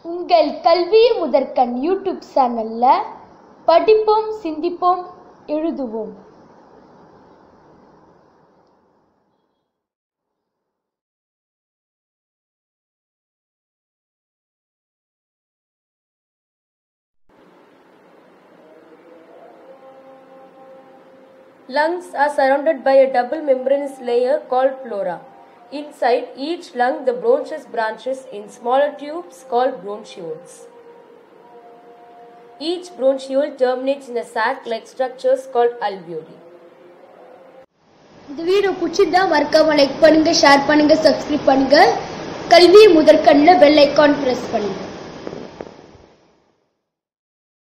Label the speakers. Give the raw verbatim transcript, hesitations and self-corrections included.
Speaker 1: உங்கள் கல்வி முதற்கண் யூடியூப் சேனல்ல படிப்போம், சிந்திப்போம், எழுதுவோம்.
Speaker 2: Lungs are surrounded by a double membranous layer called pleura. Inside each lung, the bronchus branches in smaller tubes called bronchioles. Each bronchiole terminates in a sac-like structures called alveoli.
Speaker 1: இந்த video பிடிச்சிருந்தா மறக்காம like பண்ணுங்க, share பண்ணுங்க, subscribe பண்ணுங்க. கல்வி முதற்கண்ல bell icon press பண்ணுங்க.